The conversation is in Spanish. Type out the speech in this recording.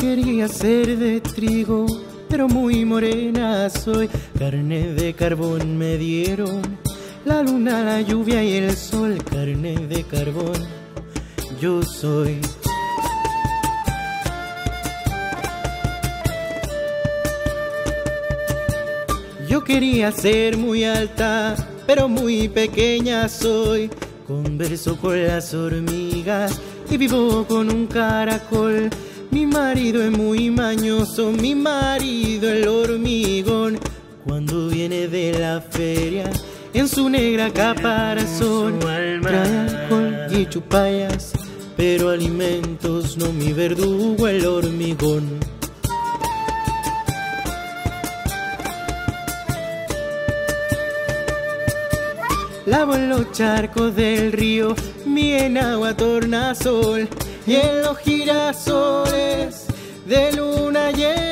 quería ser de trigo, pero muy morena soy. Carne de carbón me dieron la luna, la lluvia y el sol. Carne de carbón yo soy. Yo quería ser muy alta, pero muy pequeña soy. Converso con las hormigas y vivo con un caracol. Mi marido es muy mañoso, mi marido el hormigón. Cuando viene de la feria, en su negra caparazón, trae alcohol y chupallas, pero alimentos no, mi verdugo el hormigón. Lavo en los charcos del río mi enagua tornasol, y en los girasoles de luna llena